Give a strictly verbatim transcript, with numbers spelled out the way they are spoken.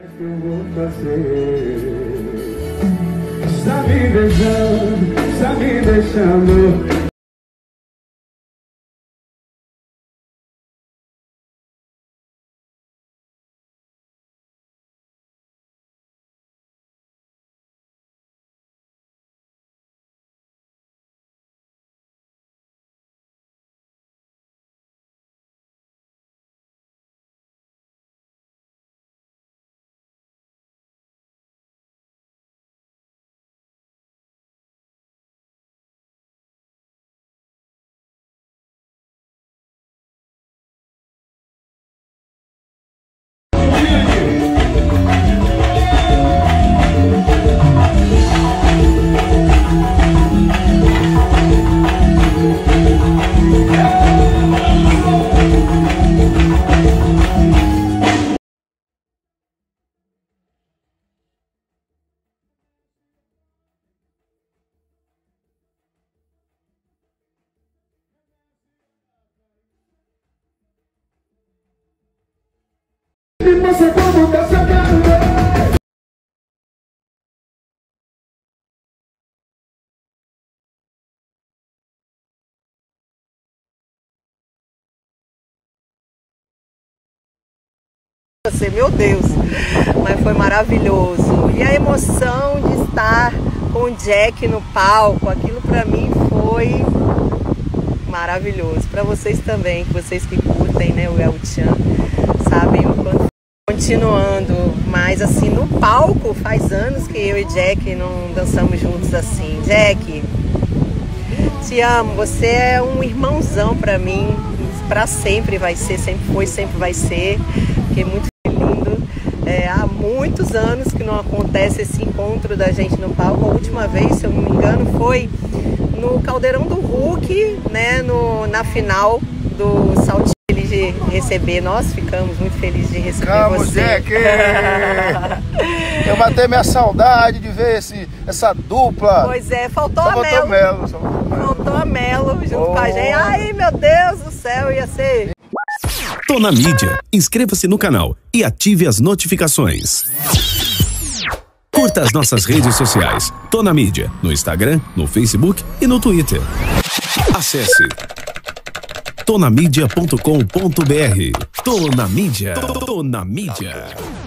Eu vou fazer. Está me beijando, está me deixando. E você como tá sacando? Você, meu Deus, mas foi maravilhoso. E a emoção de estar com o Jack no palco, aquilo pra mim foi maravilhoso. Pra vocês também, vocês que curtem, né, o El Chan, sabem o quanto. Continuando, mas assim, no palco faz anos que eu e Jack não dançamos juntos assim. Jack, te amo, você é um irmãozão pra mim, pra sempre vai ser, sempre foi, sempre vai ser, porque é muito lindo. É, há muitos anos que não acontece esse encontro da gente no palco. A última vez, se eu não me engano, foi no Caldeirão do Hulk, né, no, na final do Saltinho. De receber, nós ficamos muito felizes de receber Vamos, você. Jack! Eu matei minha saudade de ver esse, essa dupla. Pois é, faltou só a faltou Melo. Melo. Só faltou Melo. Faltou a Melo junto oh. com a gente. Ai, meu Deus do céu, ia ser. Tô na mídia. Inscreva-se no canal e ative as notificações. Curta as nossas redes sociais. Tô na mídia, no Instagram, no Facebook e no Twitter. Acesse tonamídia ponto com ponto br. Tô na mídia. Tô na mídia.